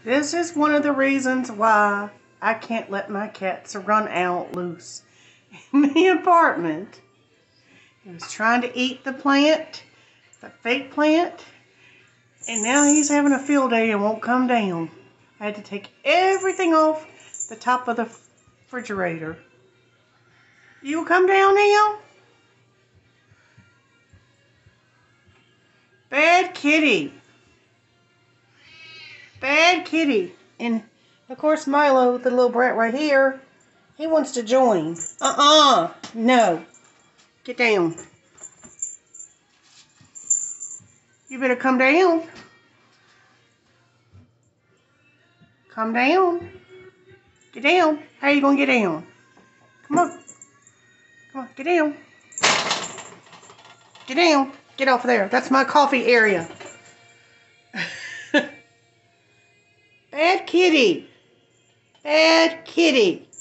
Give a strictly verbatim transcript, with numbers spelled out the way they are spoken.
This is one of the reasons why I can't let my cats run out loose in the apartment. He was trying to eat the plant, the fake plant, and now he's having a field day and won't come down. I had to take everything off the top of the refrigerator. You will come down now? Bad kitty. Bad kitty. And of course Milo, the little brat right here, he wants to join. Uh-uh. No. Get down. You better come down. Come down. Get down. How you gonna get down? Come on. Come on, get down. Get down. Get off there. That's my coffee area. Bad kitty. Bad kitty.